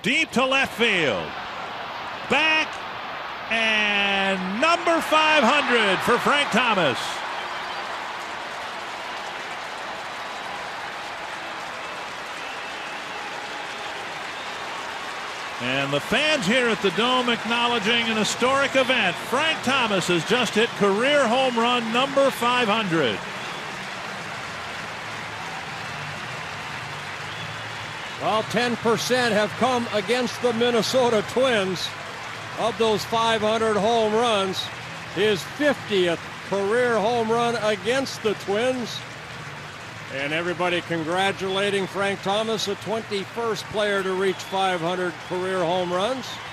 deep to left field. Back, and number 500 for Frank Thomas. And the fans here at the Dome acknowledging an historic event. Frank Thomas has just hit career home run number 500. Well, 10% have come against the Minnesota Twins. Of those 500 home runs, his 50th career home run against the Twins. And everybody congratulating Frank Thomas, the 21st player to reach 500 career home runs.